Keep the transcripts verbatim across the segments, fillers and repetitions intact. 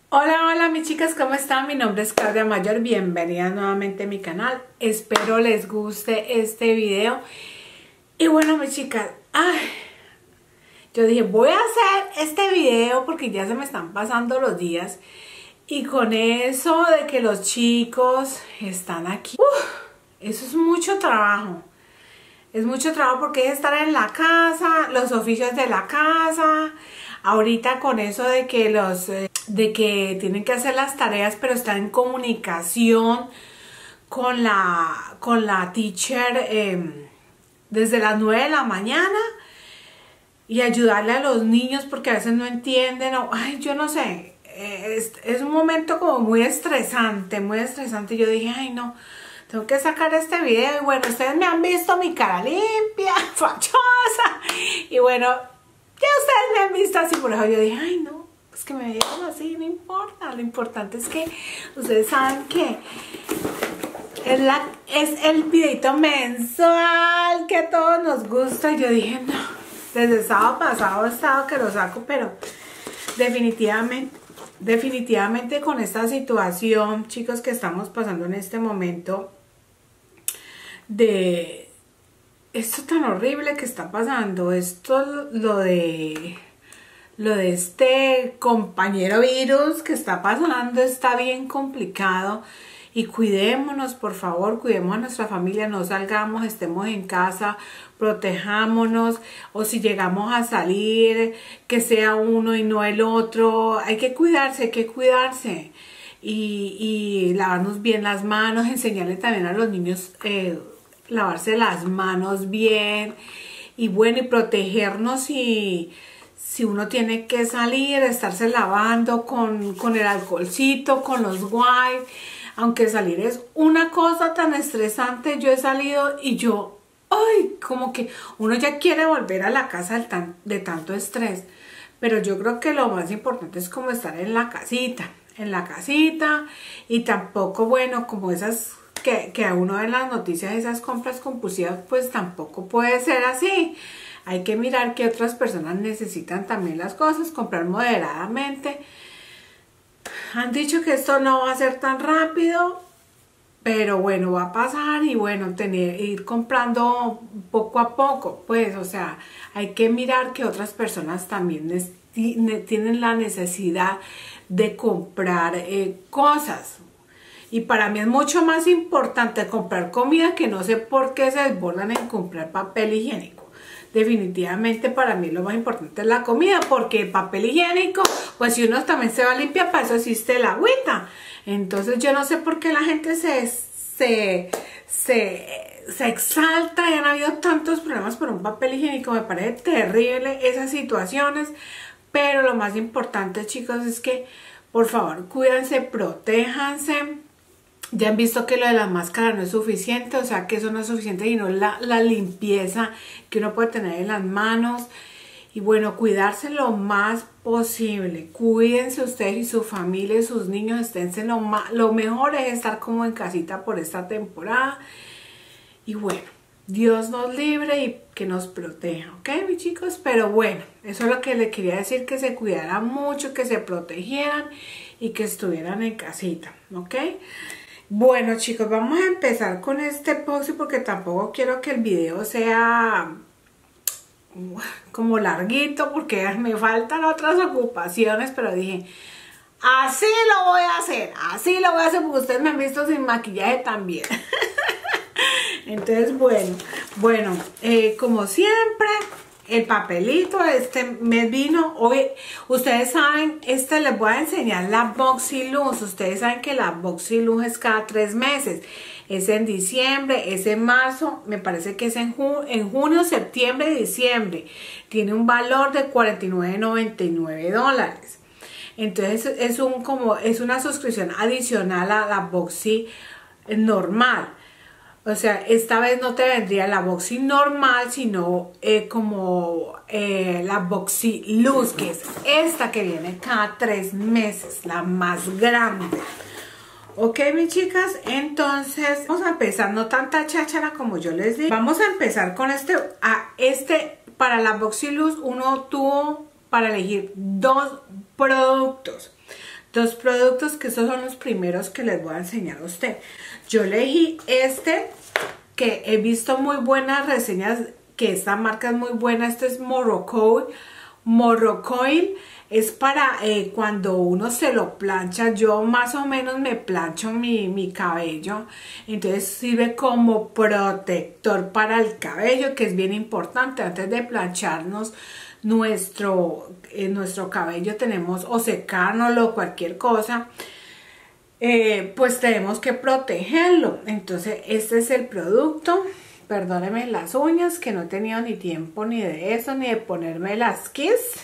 Hola, hola mis chicas, ¿cómo están? Mi nombre es Claudia Mayor, bienvenidas nuevamente a mi canal. Espero les guste este video. Y bueno mis chicas, ay, yo dije voy a hacer este video porque ya se me están pasando los días. Y con eso de que los chicos están aquí, uf, eso es mucho trabajo. Es mucho trabajo porque es estar en la casa, los oficios de la casa. Ahorita con eso de que los eh, de que tienen que hacer las tareas, pero están en comunicación con la con la teacher eh, desde las nueve de la mañana y ayudarle a los niños porque a veces no entienden o, ay, yo no sé, es, es un momento como muy estresante, muy estresante. Yo dije, ay no, tengo que sacar este video. Y bueno, ustedes me han visto mi cara limpia, fachosa. Y bueno, ya ustedes me han visto así. Por eso yo dije, ay no, pues que me vean así, no importa. Lo importante es que ustedes saben que es, la, es el videito mensual que a todos nos gusta. Y yo dije, no, desde el sábado pasado he estado que lo saco, pero definitivamente... Definitivamente con esta situación, chicos, que estamos pasando en este momento de esto tan horrible que está pasando, esto lo de lo de este compañero virus que está pasando está bien complicado. Y cuidémonos, por favor, cuidemos a nuestra familia, no salgamos, estemos en casa, protejámonos, o si llegamos a salir, que sea uno y no el otro. Hay que cuidarse, hay que cuidarse. Y, y lavarnos bien las manos, enseñarle también a los niños eh, lavarse las manos bien. Y bueno, y protegernos y... Si uno tiene que salir, estarse lavando con, con el alcoholcito, con los wipes. Aunque salir es una cosa tan estresante, yo he salido y yo, ay, como que uno ya quiere volver a la casa de, tan, de tanto estrés. Pero yo creo que lo más importante es como estar en la casita, en la casita. Y tampoco, bueno, como esas que, que a uno ve en las noticias, esas compras compulsivas, pues tampoco puede ser así. Hay que mirar que otras personas necesitan también las cosas, comprar moderadamente. Han dicho que esto no va a ser tan rápido, pero bueno, va a pasar y bueno, tener, ir comprando poco a poco, pues, o sea, hay que mirar que otras personas también tienen la necesidad de comprar eh, cosas. Y para mí es mucho más importante comprar comida, que no sé por qué se desbordan en comprar papel higiénico. Definitivamente para mí lo más importante es la comida, porque el papel higiénico, pues si uno también se va a limpiar, para eso existe el agüita. Entonces yo no sé por qué la gente se, se, se, se exalta y han habido tantos problemas por un papel higiénico. Me parece terrible esas situaciones, pero lo más importante, chicos, es que por favor cuídense, protéjanse. Ya han visto que lo de la máscara no es suficiente, o sea que eso no es suficiente, sino la, la limpieza que uno puede tener en las manos. Y bueno, cuidarse lo más posible. Cuídense ustedes y su familia y sus niños, esténse lo, más, lo mejor es estar como en casita por esta temporada. Y bueno, Dios nos libre y que nos proteja, ¿ok, mis chicos? Pero bueno, eso es lo que le quería decir, que se cuidaran mucho, que se protegieran y que estuvieran en casita, ¿ok? Bueno chicos, vamos a empezar con este epoxi porque tampoco quiero que el video sea como larguito porque me faltan otras ocupaciones, pero dije, así lo voy a hacer, así lo voy a hacer porque ustedes me han visto sin maquillaje también. Entonces bueno, bueno, eh, como siempre, el papelito, este me vino, hoy, ustedes saben, este les voy a enseñar la Boxy-Luz. Ustedes saben que la Boxy-Luz es cada tres meses, es en diciembre, es en marzo, me parece que es en, ju en junio, septiembre y diciembre. Tiene un valor de cuarenta y nueve noventa y nueve dólares. Entonces es, un, como, es una suscripción adicional a la Boxy normal. O sea, esta vez no te vendría la Boxy normal, sino eh, como eh, la Boxy-Luz, que es esta que viene cada tres meses, la más grande. Ok, mis chicas, entonces vamos a empezar, no tanta cháchara como yo les digo. Vamos a empezar con este, a este, para la Boxy-Luz uno tuvo para elegir dos productos. dos productos que esos son los primeros que les voy a enseñar a usted. Yo elegí este que he visto muy buenas reseñas, que esta marca es muy buena. Este es Morrocoil. Morrocoil es para eh, cuando uno se lo plancha. Yo más o menos me plancho mi, mi cabello, entonces sirve como protector para el cabello, que es bien importante. Antes de plancharnos nuestro, eh, nuestro cabello tenemos o secárnoslo o cualquier cosa, eh, pues tenemos que protegerlo. Entonces este es el producto. Perdónenme las uñas, que no he tenido ni tiempo ni de eso, ni de ponerme las Kiss.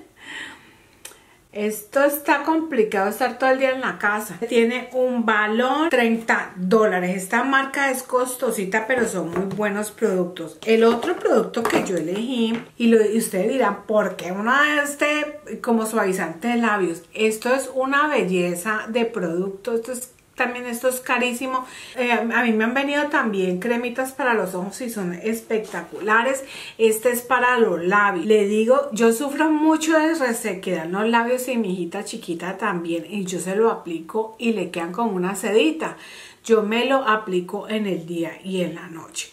Esto está complicado, estar todo el día en la casa. Tiene un valor treinta dólares. Esta marca es costosita, pero son muy buenos productos. El otro producto que yo elegí, y, lo, y ustedes dirán, ¿por qué uno de este como suavizante de labios? Esto es una belleza de producto. Esto es También esto es carísimo. Eh, a mí me han venido también cremitas para los ojos y son espectaculares. Este es para los labios. Le digo, yo sufro mucho de resequedad en los labios y mi hijita chiquita también. Y yo se lo aplico y le quedan como una sedita. Yo me lo aplico en el día y en la noche.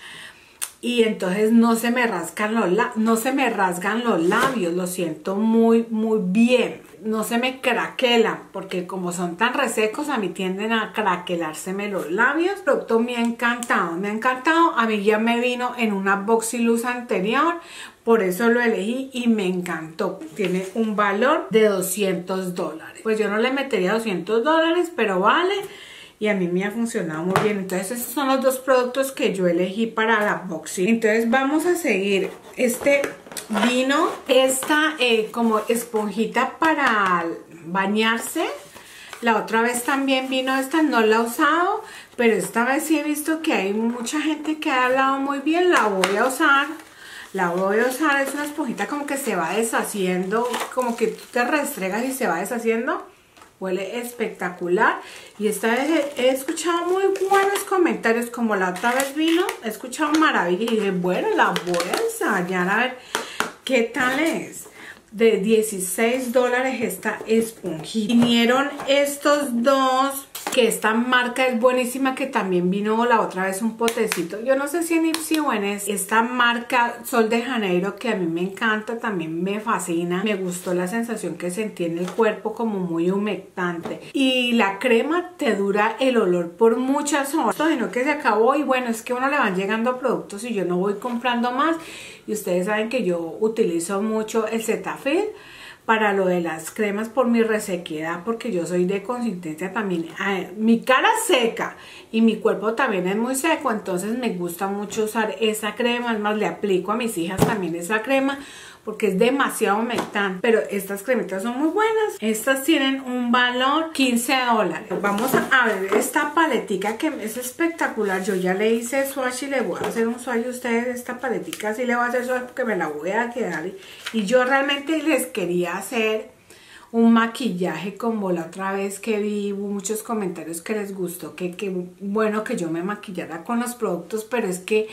Y entonces no se me rasgan los, no se me rasgan los labios. Lo siento muy, muy bien. No se me craquelan, porque como son tan resecos, a mí tienden a craquelárseme los labios. El producto me ha encantado, me ha encantado. A mí ya me vino en una Boxy-Luz anterior, por eso lo elegí y me encantó. Tiene un valor de doscientos dólares. Pues yo no le metería doscientos dólares, pero vale. Y a mí me ha funcionado muy bien. Entonces estos son los dos productos que yo elegí para la Boxy. Entonces vamos a seguir. Este vino esta eh, como esponjita para bañarse. La otra vez también vino esta, no la he usado, pero esta vez sí he visto que hay mucha gente que ha hablado muy bien. La voy a usar. La voy a usar. Es una esponjita como que se va deshaciendo, como que tú te restregas y se va deshaciendo. Huele espectacular. Y esta vez he, he escuchado muy buenos comentarios. Como la otra vez vino, he escuchado maravillas. Y dije, bueno, la voy a ensayar a ver qué tal es. De dieciséis dólares esta esponjita. Vinieron estos dos, que esta marca es buenísima, que también vino la otra vez un potecito. Yo no sé si en Ipsy o en esta marca Sol de Janeiro, que a mí me encanta, también me fascina. Me gustó la sensación que sentí en el cuerpo, como muy humectante. Y la crema te dura el olor por muchas horas. Sino que se acabó y bueno, es que a uno le van llegando productos y yo no voy comprando más. Y ustedes saben que yo utilizo mucho el Cetaphil para lo de las cremas por mi resequedad, porque yo soy de consistencia también. Mi cara seca y mi cuerpo también es muy seco, entonces me gusta mucho usar esa crema. Es más, le aplico a mis hijas también esa crema porque es demasiado humectante. Pero estas cremitas son muy buenas. Estas tienen un valor quince dólares. Vamos a ver esta paletica que es espectacular. Yo ya le hice swatch y le voy a hacer un swatch a ustedes. Esta paletica sí le voy a hacer swatch porque me la voy a quedar. Y yo realmente les quería hacer un maquillaje como la otra vez que vi. Hubo muchos comentarios que les gustó, que, que bueno que yo me maquillara con los productos, pero es que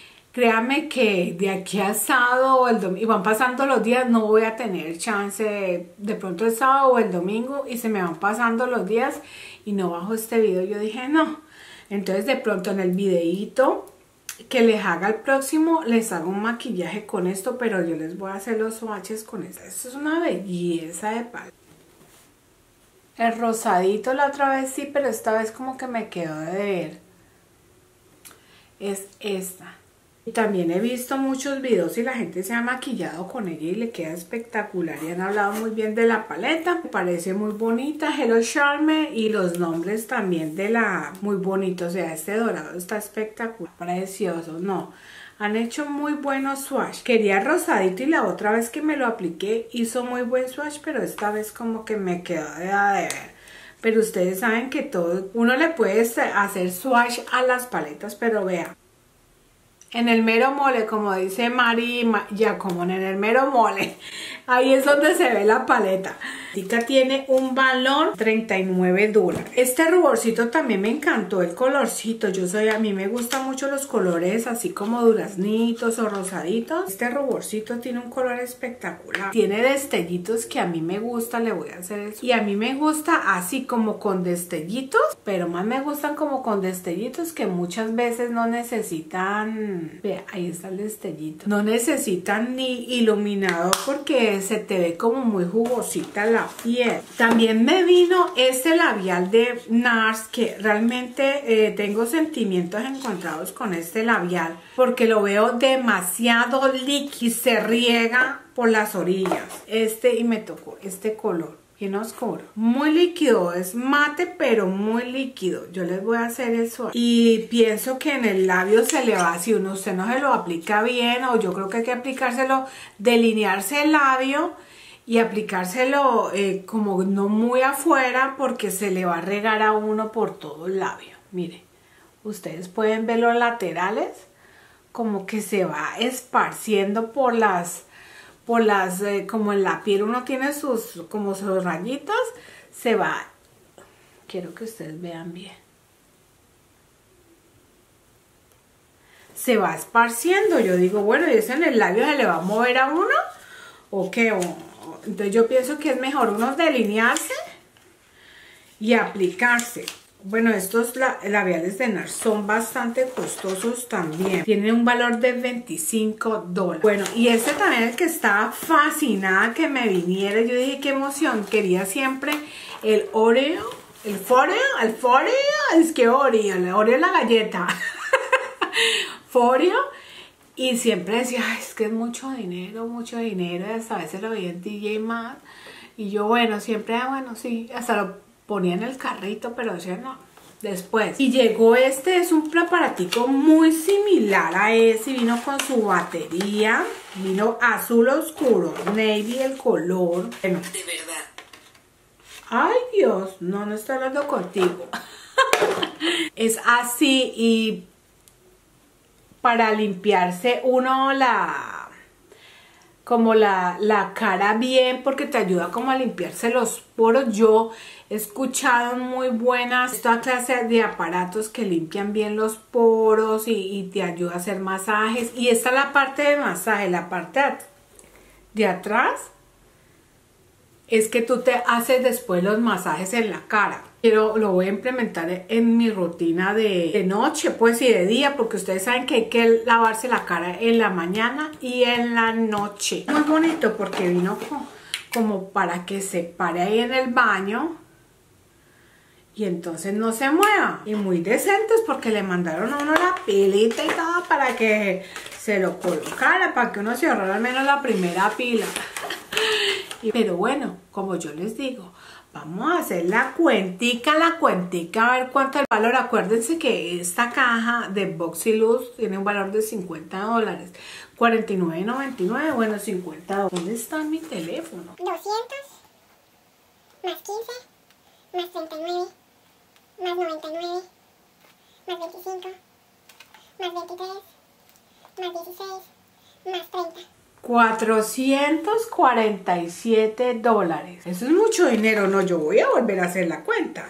créame que de aquí a sábado o el domingo, y van pasando los días, no voy a tener chance, de, de pronto el sábado o el domingo, y se me van pasando los días y no bajo este video. Yo dije no, entonces de pronto en el videíto que les haga el próximo, les hago un maquillaje con esto, pero yo les voy a hacer los swatches con esta. Esto es una belleza de palo. El rosadito la otra vez sí, pero esta vez como que me quedó de ver. Es esta. Y también he visto muchos videos y la gente se ha maquillado con ella y le queda espectacular. Y han hablado muy bien de la paleta. Me parece muy bonita. Hello Charme. Y los nombres también de la... muy bonitos. O sea, este dorado está espectacular. Precioso. No. Han hecho muy buenos swatch. Quería rosadito y la otra vez que me lo apliqué hizo muy buen swatch. Pero esta vez como que me quedó de a de ver. Pero ustedes saben que todo... uno le puede hacer swatch a las paletas. Pero vean. En el mero mole, como dice Mari Giacomone, en el mero mole, ahí es donde se ve la paleta. Esta tiene un valor treinta y nueve dólares. Este ruborcito también me encantó el colorcito. Yo soy, a mí me gustan mucho los colores así como duraznitos o rosaditos. Este ruborcito tiene un color espectacular. Tiene destellitos que a mí me gusta, le voy a hacer eso. Y a mí me gusta así como con destellitos, pero más me gustan como con destellitos que muchas veces no necesitan. Vea, ahí está el destellito. No necesitan ni iluminador porque se te ve como muy jugosita la piel. También me vino este labial de NARS que realmente eh, tengo sentimientos encontrados con este labial porque lo veo demasiado líquido, se riega por las orillas. Este, y me tocó este color bien oscuro, muy líquido, es mate pero muy líquido. Yo les voy a hacer eso y pienso que en el labio se le va, si uno usted no se lo aplica bien, o yo creo que hay que aplicárselo, delinearse el labio y aplicárselo eh, como no muy afuera porque se le va a regar a uno por todo el labio. Mire, ustedes pueden ver los laterales como que se va esparciendo por las por las, eh, como en la piel uno tiene sus, como sus rayitas, se va, quiero que ustedes vean bien, se va esparciendo. Yo digo, bueno, ¿y eso en el labio se le va a mover a uno? ¿O qué? O, entonces yo pienso que es mejor uno delinearse y aplicarse. Bueno, estos labiales de NARS son bastante costosos también. Tienen un valor de veinticinco dólares. Bueno, y este también, el que estaba fascinada que me viniera. Yo dije, qué emoción. Quería siempre el Oreo. El Foreo. El Foreo. Es que Oreo. El Oreo es la galleta. Foreo. Y siempre decía, ay, es que es mucho dinero, mucho dinero. Y hasta a veces lo veía en D J más. Y yo, bueno, siempre, ah, bueno, sí. Hasta lo ponía en el carrito, pero decía no, después. Y llegó este, es un preparatico muy similar a ese, vino con su batería, vino azul oscuro, navy el color. Bueno, de verdad. Ay Dios, no, no estoy hablando contigo. Es así y para limpiarse uno la... como la, la cara bien, porque te ayuda como a limpiarse los poros. Yo he escuchado muy buenas esta clase de aparatos que limpian bien los poros y, y te ayuda a hacer masajes. Y esta es la parte de masaje, la parte de atrás es que tú te haces después los masajes en la cara. Pero lo voy a implementar en mi rutina de, de noche, pues, y de día, porque ustedes saben que hay que lavarse la cara en la mañana y en la noche. Muy bonito porque vino como, como para que se pare ahí en el baño y entonces no se mueva. Y muy decentes porque le mandaron a uno la pilita y todo para que se lo colocara, para que uno se ahorrara al menos la primera pila. Pero bueno, como yo les digo, vamos a hacer la cuentica, la cuentica, a ver cuánto es el valor. Acuérdense que esta caja de Boxyluz tiene un valor de cincuenta dólares. cuarenta y nueve noventa y nueve, bueno, cincuenta dólares. ¿Dónde está mi teléfono? doscientos más quince más treinta y nueve más noventa y nueve más veinticinco más veintitrés más dieciséis más treinta. cuatrocientos cuarenta y siete dólares. Eso es mucho dinero, no, yo voy a volver a hacer la cuenta.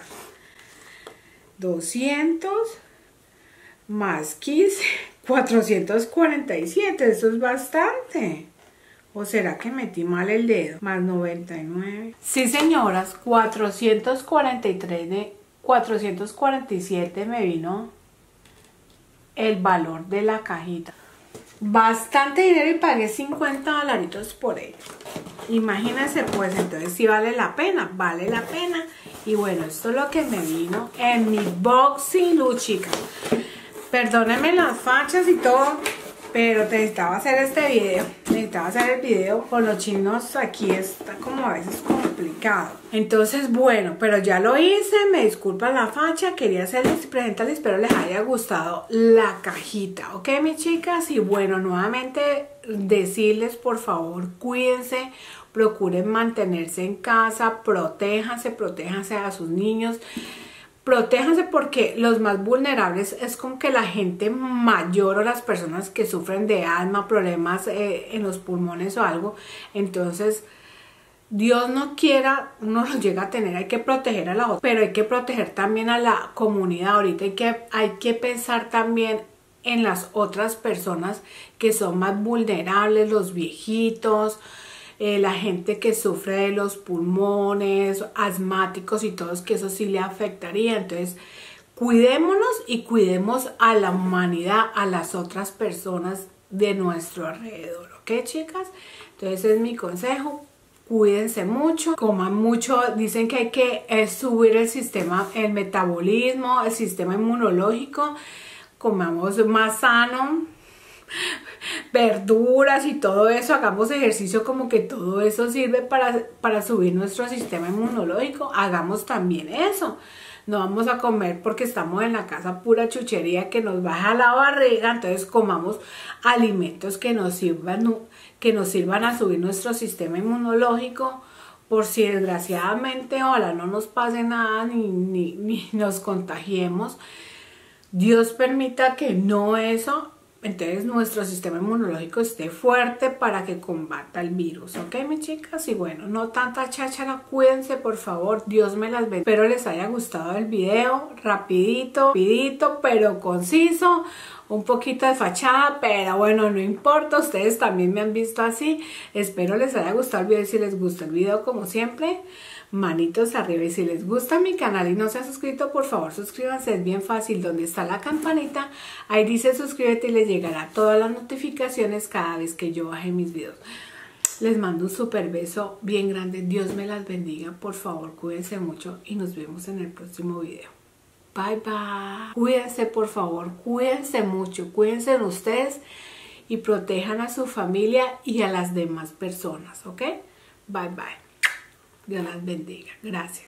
doscientos más quince, cuatrocientos cuarenta y siete, eso es bastante. ¿O será que metí mal el dedo? Más noventa y nueve. Sí, señoras, cuatrocientos cuarenta y tres de cuatrocientos cuarenta y siete me vino el valor de la cajita. Bastante dinero y pagué cincuenta dolaritos por ello. Imagínense, pues, entonces sí vale la pena, vale la pena. Y bueno, esto es lo que me vino en mi Boxyluz, chicas. Perdónenme las fachas y todo, pero necesitaba hacer este video. Necesitaba hacer el video con los chinos aquí, está como a veces complicado. Entonces, bueno, pero ya lo hice, me disculpan la facha, quería hacerles, presentarles, espero les haya gustado la cajita, ¿ok, mis chicas? Y bueno, nuevamente decirles, por favor, cuídense, procuren mantenerse en casa, protéjanse, protéjanse a sus niños. Protéjanse porque los más vulnerables es como que la gente mayor o las personas que sufren de asma, problemas eh, en los pulmones o algo. Entonces, Dios no quiera, uno lo llega a tener, hay que proteger a la otra, pero hay que proteger también a la comunidad. Ahorita hay que, hay que pensar también en las otras personas que son más vulnerables, los viejitos, eh, la gente que sufre de los pulmones, asmáticos y todos, que eso sí le afectaría. Entonces, cuidémonos y cuidemos a la humanidad, a las otras personas de nuestro alrededor, ¿ok, chicas? Entonces, ese es mi consejo. Cuídense mucho, coman mucho. Dicen que hay que eh, subir el sistema, el metabolismo, el sistema inmunológico. Comamos más sano, verduras y todo eso. Hagamos ejercicio, como que todo eso sirve para, para subir nuestro sistema inmunológico. Hagamos también eso. No vamos a comer porque estamos en la casa pura chuchería que nos baja la barriga. Entonces comamos alimentos que nos sirvan, que nos sirvan a subir nuestro sistema inmunológico, por si desgraciadamente ojalá no nos pase nada ni, ni, ni nos contagiemos. Dios permita que no eso. Entonces nuestro sistema inmunológico esté fuerte para que combata el virus, ¿ok, mis chicas? Y bueno, no tanta cháchara, cuídense por favor, Dios me las bendiga. Espero les haya gustado el video, rapidito, rapidito, pero conciso, un poquito de fachada, pero bueno, no importa, ustedes también me han visto así. Espero les haya gustado el video y si les gusta el video, como siempre, manitos arriba. Y si les gusta mi canal y no se han suscrito, por favor suscríbanse, es bien fácil. Donde está la campanita, ahí dice suscríbete y les llegará todas las notificaciones cada vez que yo baje mis videos. Les mando un súper beso bien grande, Dios me las bendiga, por favor cuídense mucho y nos vemos en el próximo video. Bye bye. Cuídense por favor, cuídense mucho, cuídense de ustedes y protejan a su familia y a las demás personas, ¿ok? Bye bye. Dios las bendiga. Gracias.